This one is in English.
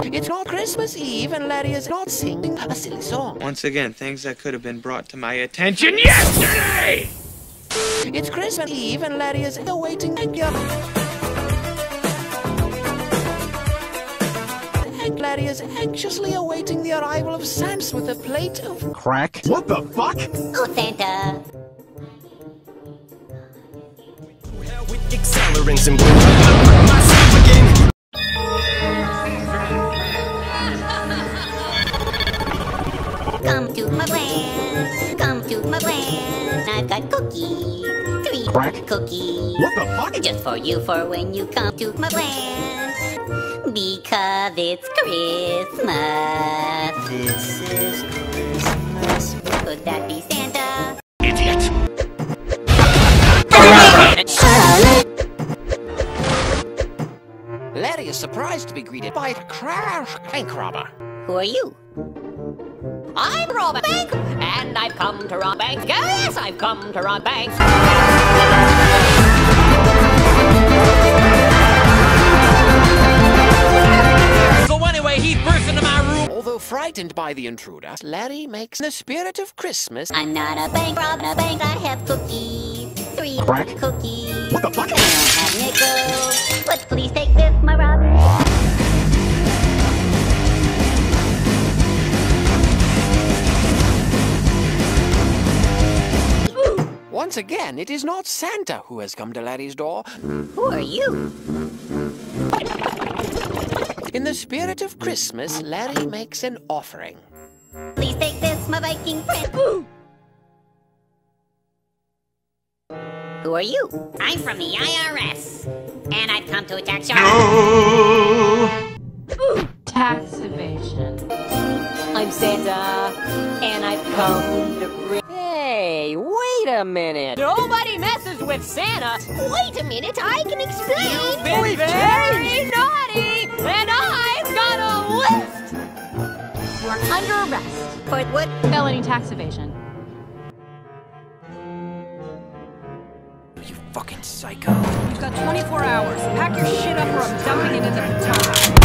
It's not Christmas Eve and Larry is not singing a silly song. Once again, things that could have been brought to my attention yesterday! It's Christmas Eve and Larry is awaiting Larry is anxiously awaiting the arrival of Santa with a plate of crack. What the fuck? Oh, Santa. With accelerants and myself again. Come to my land. Come to my land. I've got cookies. 3 crack cookies. What the fuck? Just for you for when you come to my land. Because it's Christmas. This is Christmas. Could that be Santa? Idiot. Larry is surprised to be greeted by a bank robber. Who are you? I'm rob a bank, and I've come to rob banks. Yes, I've come to rob banks. So anyway, he burst into my room. Although frightened by the intruder, Larry makes the spirit of Christmas. I'm not a bank robber, a bank. I have cookies. 3 crack cookies. What the fuck? I don't have nickels, but please take this, my robber. Once again, it is not Santa who has come to Larry's door. Who are you? In the spirit of Christmas, Larry makes an offering. Please take this, my Viking friend. Who are you? I'm from the IRS, and I've come to attack Shark. Tax evasion. I'm Santa, and I've come to bring... Hey, wait a minute. Nobody messes with Santa. Wait a minute, I can explain. You've been very naughty, and I've got a list. You are under arrest. For what? Felony tax evasion. You fucking psycho. You've got 24 hours. Pack your shit up or I'm dumping it in the Potomac.